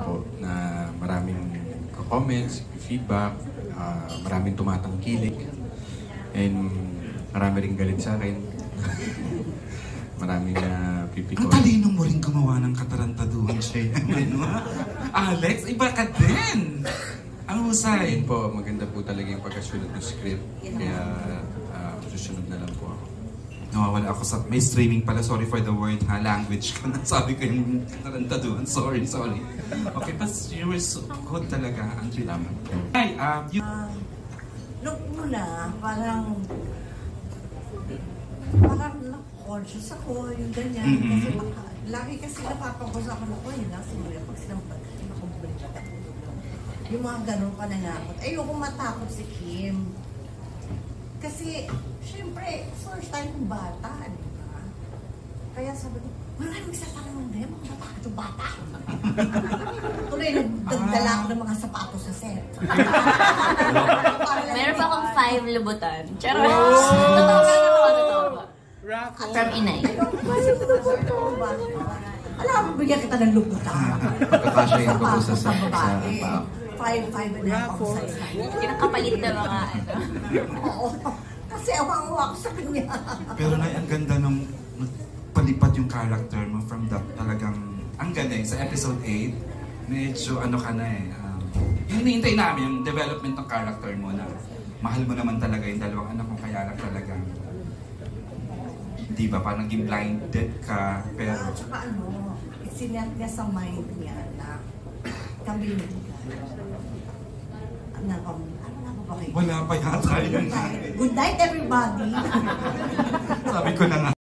po na maraming comments, feedback, maraming tumatangkilik, and marami rin galit sa akin. Maraming pipikon. Ang talino mo rin gumawa ng katarantaduhan siya. Alex, iba ka din! Ang husay. Ayun po, maganda po talaga yung pagkasunod ng script. Kaya susunod na lang po ako. Nawawala ako sa... May streaming pala. Sorry for the word, ha? Language ko na. Sabi ko yung katarantaduhan. Sorry. Okay, but you were so good talaga. Ang salamat. Hi, nung una, parang na-conscious ako, yung ganyan. Kasi lagi kasi napapag-usapan ako, yun lang siguro pag sinampag, yung mga ganun pananakot. Ayoko matakot si Kim. Kasi, syempre, first time kong bata, di ba? Kaya sabi ko, wala nang magsasalang ng ganyan, mga matakot yung bata. Tuloy, nagdala ako ng mga sapatos sa set. Meron pa akong 5 lubutan. Charot! Totoo. From inay. Alam mo, bigyan kita ng lubutan. Pagkakasya yung po sa babae. 5'5" na ako sa isa. Kinakapalit na mga ano. Oo. Kasi awang-awa ko sa kanya. Pero Nay, ang ganda nung palipat yung character mo from that talagang... Ang galing, sa episode 8, medyo ano ka na eh. Yung hinihintay namin, yung development ng character mo na mahal mo naman talaga yung dalawang anak mo, kaya lang talagang... Di ba, parang naging blinded ka, pero... Tsaka ano, isinet niya sa mind niya na kami ano ba kayo? Wala pa yata yun. Good night, everybody! Sabi ko na nga.